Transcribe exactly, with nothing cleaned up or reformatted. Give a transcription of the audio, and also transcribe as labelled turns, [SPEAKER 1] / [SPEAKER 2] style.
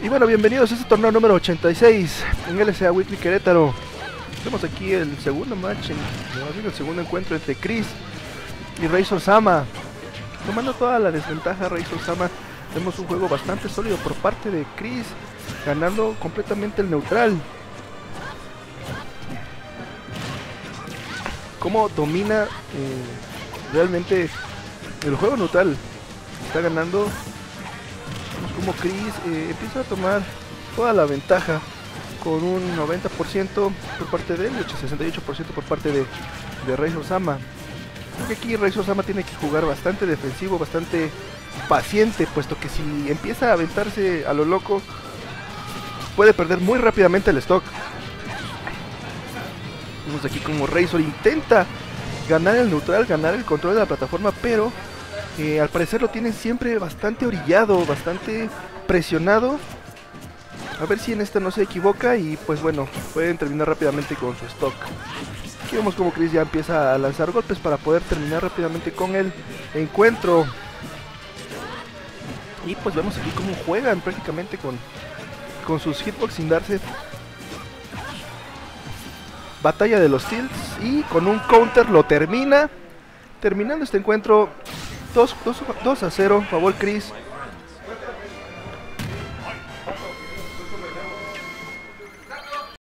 [SPEAKER 1] Y bueno, bienvenidos a este torneo número ochenta y seis en L C A Weekly Querétaro. Tenemos aquí el segundo match, en, el segundo encuentro entre Chris y Razor Sama. Tomando toda la desventaja Razor Sama, vemos un juego bastante sólido por parte de Chris, ganando completamente el neutral. Cómo domina eh, realmente el juego neutral. Está ganando. Vemos como Chris eh, empieza a tomar toda la ventaja con un noventa por ciento por parte de él y sesenta y ocho por ciento por parte de, de Razor Sama. Creo que aquí Razor Sama tiene que jugar bastante defensivo, bastante paciente, puesto que si empieza a aventarse a lo loco puede perder muy rápidamente el stock. Vemos aquí como Razor intenta ganar el neutral, ganar el control de la plataforma, pero eh, al parecer lo tienen siempre bastante orillado, bastante presionado. A ver si en esta no se equivoca y pues bueno, pueden terminar rápidamente con su stock. Aquí vemos como Chris ya empieza a lanzar golpes para poder terminar rápidamente con el encuentro. Y pues vemos aquí cómo juegan prácticamente con, con sus hitbox sin darse. Batalla de los tilts y con un counter lo termina. Terminando este encuentro dos a cero, favor Chris.